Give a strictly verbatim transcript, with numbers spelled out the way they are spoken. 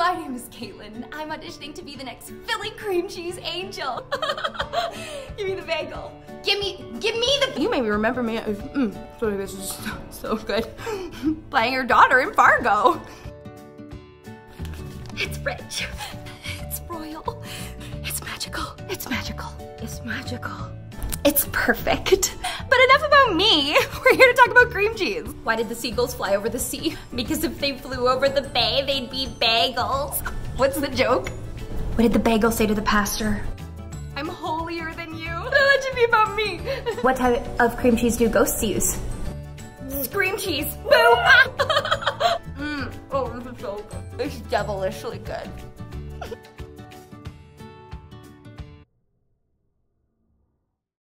My name is Caitlin. I'm auditioning to be the next Philly cream cheese angel. Give me the bagel. Give me, give me the- You maybe remember me as, mm, sorry, this is so, so good. Playing your daughter in Fargo. It's rich. It's royal. It's magical. It's magical. It's magical. It's perfect. But enough about me. We're here to talk about cream cheese. Why did the seagulls fly over the sea? Because if they flew over the bay, they'd be bagels. What's the joke? What did the bagel say to the pastor? I'm holier than you. That should be about me. What type of cream cheese do ghosts use? Cream cheese. Boo! mm, oh, this is so good. It's devilishly good.